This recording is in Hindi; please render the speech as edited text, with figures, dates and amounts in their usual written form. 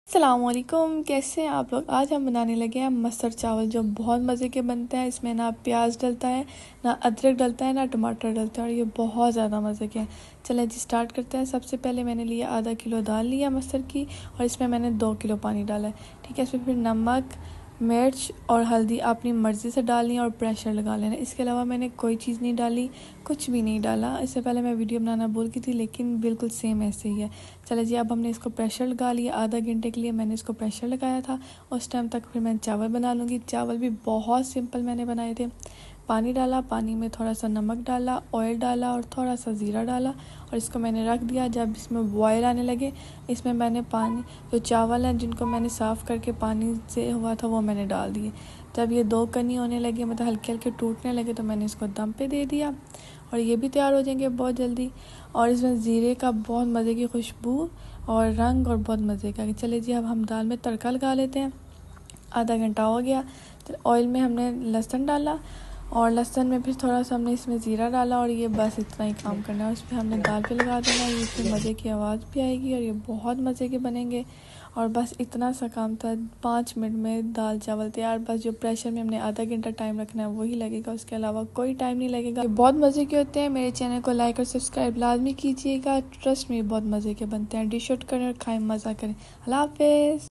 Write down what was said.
अस्सलामुअलैकुम, कैसे हैं आप लोग। आज हम बनाने लगे हैं मस्टर्ड चावल जो बहुत मज़े के बनते हैं। इसमें ना प्याज डलता है, ना अदरक डलता है, ना टमाटर डलता है और ये बहुत ज़्यादा मज़े के हैं। चलें जी स्टार्ट करते हैं। सबसे पहले मैंने लिया आधा किलो दाल लिया मस्टर्ड की और इसमें मैंने 2 किलो पानी डाला है। ठीक है, इसमें फिर नमक, मिर्च और हल्दी अपनी मर्ज़ी से डालनी है और प्रेशर लगा लेना। इसके अलावा मैंने कोई चीज़ नहीं डाली, कुछ भी नहीं डाला। इससे पहले मैं वीडियो बनाना भूल गई थी, लेकिन बिल्कुल सेम ऐसे ही है। चले जी, अब हमने इसको प्रेशर लगा लिया। आधा घंटे के लिए मैंने इसको प्रेशर लगाया था। उस टाइम तक फिर मैं चावल बना लूँगी। चावल भी बहुत सिंपल मैंने बनाए थे। पानी डाला, पानी में थोड़ा सा नमक डाला, ऑयल डाला और थोड़ा सा ज़ीरा डाला और इसको मैंने रख दिया। जब इसमें बॉयल आने लगे, इसमें मैंने पानी, जो चावल हैं जिनको मैंने साफ़ करके पानी से हुआ था, वो मैंने डाल दिए। जब ये 2 कनी होने लगे, मतलब हल्के हल्के टूटने लगे, तो मैंने इसको दम पे दे दिया और ये भी तैयार हो जाएंगे बहुत जल्दी। और इसमें ज़ीरे का बहुत मज़े की खुशबू और रंग और बहुत मज़े का। चले जी, अब हम दाल में तड़का लगा लेते हैं। आधा घंटा हो गया, तो ऑयल में हमने लहसुन डाला और लहसुन में फिर थोड़ा सा हमने इसमें ज़ीरा डाला और ये बस इतना ही काम करना है। उस पर हमने दाल पे लगा देना, ये इसमें मज़े की आवाज़ भी आएगी और ये बहुत मज़े के बनेंगे। और बस इतना सा काम था, 5 मिनट में दाल चावल तैयार। बस जो प्रेशर में हमने आधा घंटा टाइम रखना है वही लगेगा, उसके अलावा कोई टाइम नहीं लगेगा। ये बहुत मज़े के होते हैं। मेरे चैनल को लाइक और सब्सक्राइब लाजमी कीजिएगा। ट्रस्ट में बहुत मज़े के बनते हैं। डिश आउट करें और खाएं, मज़ा करें। अल्लाह हाफ़िज़।